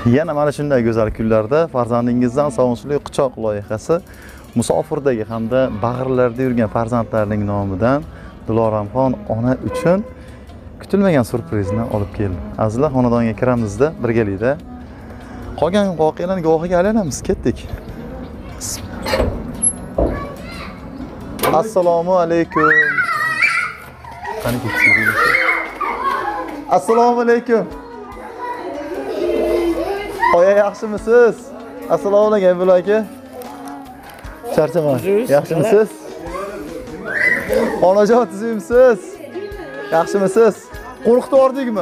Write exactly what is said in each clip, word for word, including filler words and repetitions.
Yana mana shunday go'zal kunlarda farzandingizdan sog'inchli quchoq loyihasi musofirdagi hamda bag'rlarda yurgan farzandlarining nomidan Diloramxon ona uchun kutilmagan surprizni olib keldi. Azizlar, xonadonga kiramizda birgalikda qolgan voqealarning guvohiga aylanamiz. Ketdik. Assalomu alaykum. Qani ketdik. Assalomu alaykum. Oya, yaxshimisiz? Assalomu alaykum Abdulla aka. Charchaman. Yaxshimisiz? Onajon, tuzimsiz? Yaxshimisiz? Qo'rqitib yordingmi?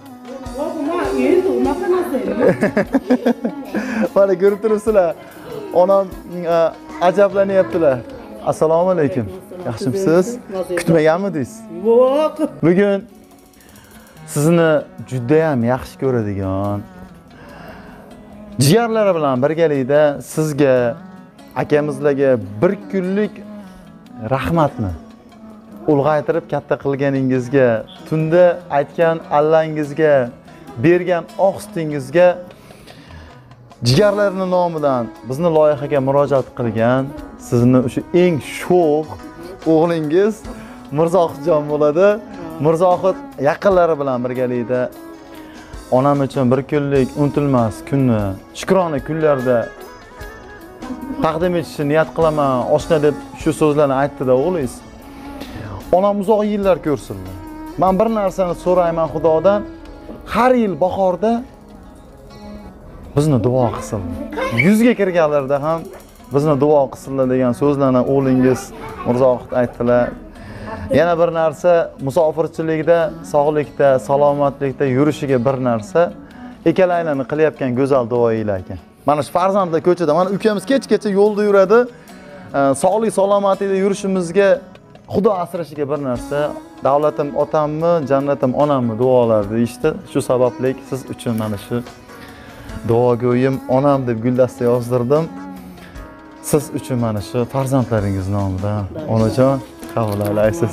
Mana ko'rib turibsizlar. Onam ajablanyaptilar. Assalomu alaykum. Yaxshimisiz? Kutmaganmidingiz? Yo'q. Bugun sizni juda ham yaxshi ko'radigan jigarlari bilan birgalikda sizga, akamizlarga bir kunlik rahmatni ulg'aytirib katta qilganingizga, tunda aytgan allangizga, bergan oq sutingizga jigarlarining nomidan bizni loyihaga murojaat qilgan sizni o'sha eng sho'x o'g'lingiz Mirzohidjon bo'ladi. Mirzohid yaqinlari bilan birgalikda onam uchun bir kunlik unutilmas kunni, shukrona kunlarda taqdim etishni niyat qilaman, oshna deb shu so'zlarni aytdi-da o'g'lingiz. Onam uzoq yillar ko'rsinlar. Men bir narsani so'rayman Xudodan, har yil bahorda bizni duo qilsinlar. yuzga kirganlarda ham bizni duo qilsinlar degan so'zlarni o'g'lingiz Mirzohid aytdilar. Yana bir narsa, musofirchilikda, sog'likda, salomatlikda yurishiga bir narsa, ikkalaynini qilayotgan go'zal duoinglar ekan. Mana shu farzandlar ko'chada, mana ukamiz kech-kecha yo'lda yuradi. Sog'lik, salomatlikda yurishimizga Xudo asrashiga bir narsa, davlatim otammi, jannatim onammi duolar deyishdi. Shu sababli siz uchun mana shu duogo'yim onam deb guldasta yozdirdim. Siz uchun mana shu farzandlaringiz nomidan. Onajon, qabul aylaysiz.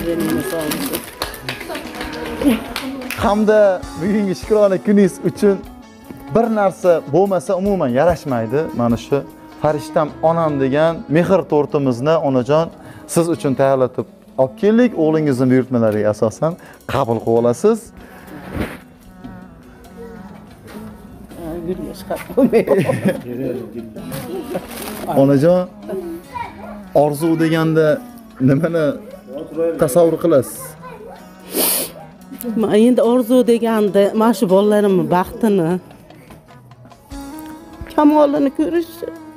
Hamda bugungi shukrona kuningiz uchun bir narsa bo'lmasa umuman yarashmaydi. Mana shu farishtam onam degan mehr tortimizni onajon siz uchun tayyorlatib olib keldik. O'g'lingizning buyurtmalariga asosan qabul qilib olasiz. Onajon, orzu deganda nimani tasavvur qilasiz? Men endi orzu deganda mana shu bolalarimning baxtini, kamolini ko'rish.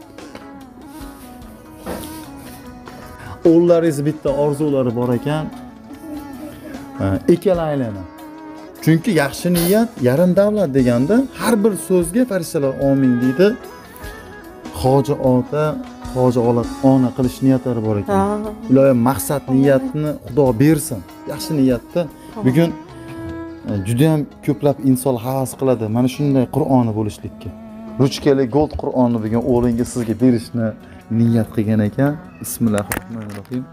O'g'llaringiz bitta orzulari bor ekan. Ikkalaylari. Chunki yaxshi niyat yarim davlat deganda har bir so'zga farishtalar amin deydi. Hoji ota, hoji ona qilish niyatlari bor ekan. Iloyim maqsad niyatni Xudo bersin. Yaxshi niyatda bugun juda ham ko'plab inson havas qiladi mana shunday Qur'onni bo'lishlikka. Ruchkali gold Qur'onni bugun o'g'lingiz sizga berishni niyat qilgan ekan. Bismillahirrohmanirrohim.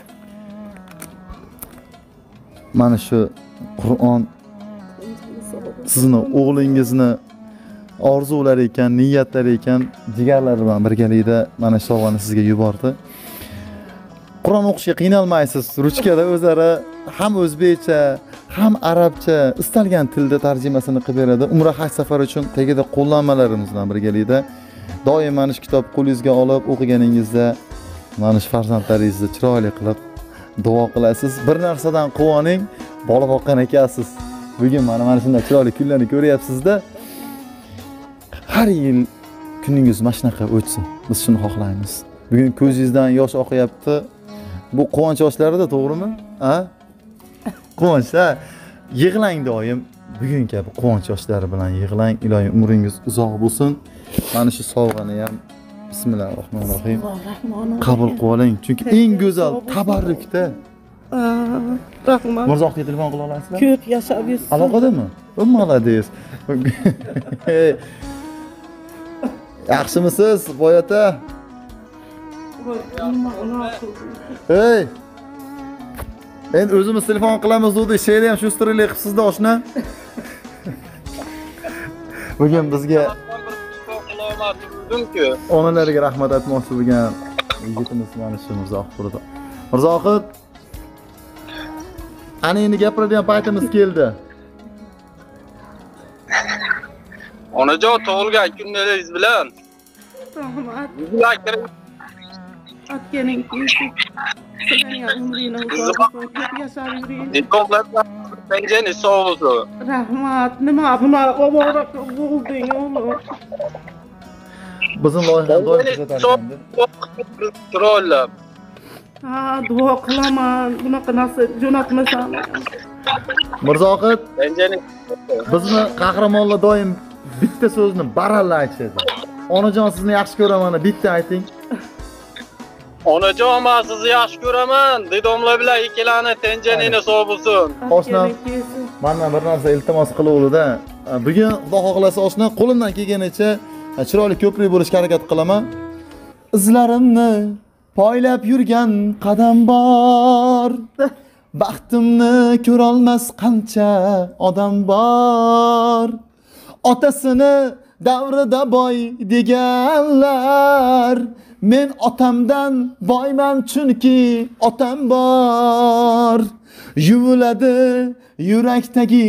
Mana shu Qur'on sizni o'g'lingizni orzulari ekan, niyatlari ekan, jigarlari bilan birgalikda mana shu sovg'ani sizga yubordi. Qur'on o'qishga qiynalmaysiz. Ruchkada o'zaro ham o'zbekcha, ham arabcha istalgan tilda tarjimasini qilib beradi. Umra haj safari uchun tagida qo'llanmalarimiz bilan birgalikda doim mana shu kitob qo'lingizga olib o'qiganingizda mana shu farzandlaringizni chiroyli qilib duo qilasiz. Bir narsadan quvoning, bola boqqan ekansiz. Bugun mana mana shunday chiroyli kunlarni ko'ryapsiz-da. Har yil kuningiz mana shunaqa o'tsin. Biz shuni xohlaymiz. Bugun ko'zingizdan yosh oqyapti. Bu quvonch yoshlarida, to'g'rimi? Ha? Quvonch, ha. Yig'lang doim. Bugun kabi quvonch yoshlari bilan yig'lang. Iloyim umringiz uzoq bo'lsin. Mana shu sovg'ani ham Bismillahirrohmanirrohim. Qabul qilib oling. Chunki eng go'zal tabarrukda. Rahmat. Mirzohidga telefon qila olasizlar? Ko'p yashab yursin. Aloqadami? Молодец. Yaxshimisiz, boyota? Hey. Endi o'zimiz telefon qilamiz dedi, she'rni ham shu stirli qilibsiz-da, oshna. Bugun bizga onalarga rahmat aytmoqchi bo'lgan yigitimiz mana shu Mirzohid burada. Mirzohid, ana endi gapiradigan paytimiz keldi. Onajon tug'ilgan kunlaringiz bilan Rahmat. Bizlar Atganing kuysi. Sizlarga umringni uzoq ko'p yashar yuring. Diplomlardan penjeni sog'uzu. Rahmat. Nima buni ovorak bo'lding oğlum. Bizim loyihani doim kuzatargandi. Trollab. Ha, duo qilaman. Bunaqa narsa jo'natmasan. Mirzohid, Penjeni bizni qahramonlar doim bitta so'zni baralla aytadi. Onajon sizni yaxshi ko'raman, bitta ayting. Onajon men sizni yaxshi ko'raman. Didomlar bilan ikkalani tenjenini sog'usin. Oshnam, mendan bir narsa iltimos qiluvdi-da. Bugun Xudo xohlasa oshna qo'limdan kelganicha chiroyli ko'prik bo'lishga harakat qilaman. Izlarimni poylab yurgan qadam bor. Baxtimni ko'rolmas qancha odam bor. Otasini davrida boy deganlar, men otamdan boyman chunki otam bor. Yuviladi yurakdagi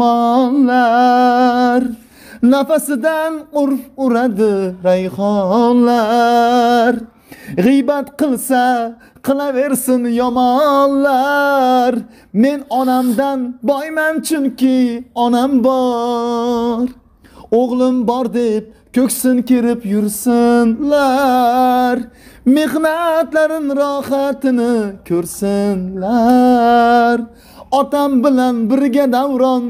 armonlar, nafasidan urf uradi rayhonlar. G'iybat qilsa qilaversin yomonlar, men onamdan boyman chunki onam bor. O'g'lim bor deb ko'ksin kirib yursinlar, mehnatlarin rohatini ko'rsinlar. Otam bilan birga davron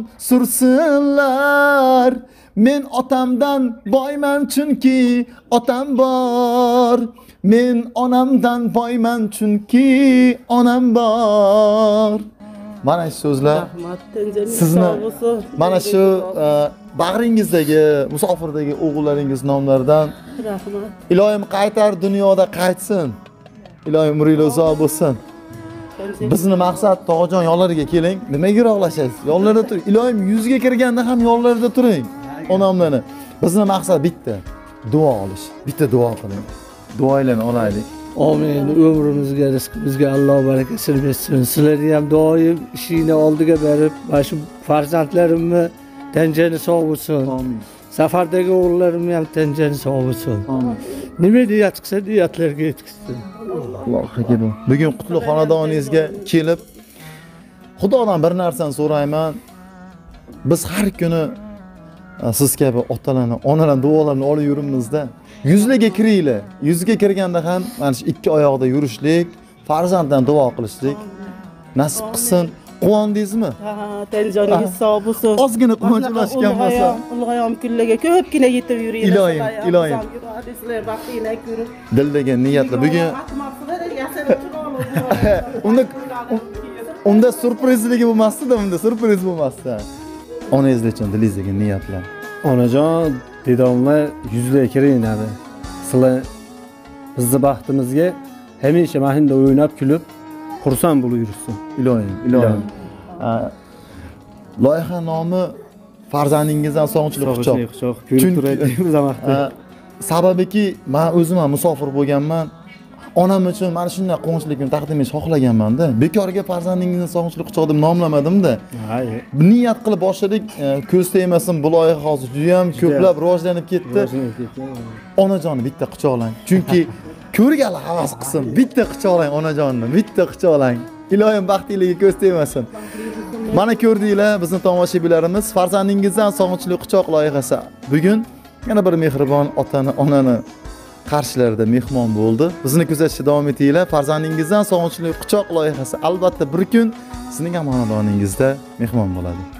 sursinlar, men otamdan boyman chunki otam bor. Men onamdan boyman chunki onam bor. Mana shu so'zlar sizni mana shu bag'ringizdagi musofirdagi o'g'illaringiz nomlaridan Rahmat. iloyim qaytar dunyoda qaytsin. Iloyim umringiz uzoq bo'lsin. Bizni maqsad tog'ajon yonlariga keling. Nimaga yiroqlashasiz? Yonlarida turing. Iloyim yuzga kirganda ham yonlarida turing. Onamlarni. Bizni maqsad bitta. Duo olish. Bitta duo qiling. Duolarni olaylik. Amin. Ömrümüzge, rizqimizga Alloh barakasini bersin. Sizlarni ham doim ishingni oldiga berib, mana shu farzandlarimni tenjeni sog' bo'lsin. Amin. Safardagi o'g'illarimni ham tenjeni sog' bo'lsin. Amin. Nima niyat qilsa niyatlarga yetkazsin. Allohga kelib. Bugun qutlug' xonadoningizga kelib Xudodan bir narsani so'rayman. Biz har kuni siz kabi otalarni, onalarni duolarini olib yurimizda. Yuzlarga kiringlar. Yuzga kirganda ham mana shu ikki oyoqda yurishlik, farzanddan duo qilishlik nasib qilsin. Quvondingizmi? Ha, tenjoningiz sog' bo'lsin. Ozgina quvonch ulashgan bo'lsa. Ulg'ayom kunlarga ko'pgina yetib yuringlar. Iloyim, iloyim. Sizlar baxtinglar ko'rib. Dildagi niyatlar bugun unda unda surprizligi bo'lmasdi-da, unda surpriz bo'lmasdi. Onangiz uchun dilingizdagi niyatlar. Onajon, dedomlar yuzga kiringlar. Sizlar bizni baxtimizga hamisha mahinda o'ynab kulib, xursand bo'lib yursin. Iloyim, iloyim. Loyiha nomi farzandingizdan sog'inchli quchoq. Chunki sababiki men o'zim ham musofir bo'lganman. Onam uchun mana shunday quvonchli kun taqdim etishni xohlaganman-da. Bekorga farzandingizni sog'inchli quchoq deb nomlamadim-da. Niyat qilib boshladik, ko'z tegmasin, bu loyiha hozir juda ham ko'plab rivojlanib ketdi. Onajonni bitta quchoqlang. Chunki ko'rgani havas qilsin. Bitta quchoqlang onajonni, bitta quchoqlang. Iloyim baxtingizga ko'z tegmasin. Mana ko'rdinglar, bizning tomoshabinlarimiz farzandingizdan sog'inchli quchoq loyihasi. Bugun yana bir mehribon otani, onani qarshilarida mehmon bo'ldi. Bizni kuzatishda davom etinglar. Farzandingizdan sog'inchli quchoq loyihasi albatta bir kun sizning ham xonadoningizda mehmon bo'ladi.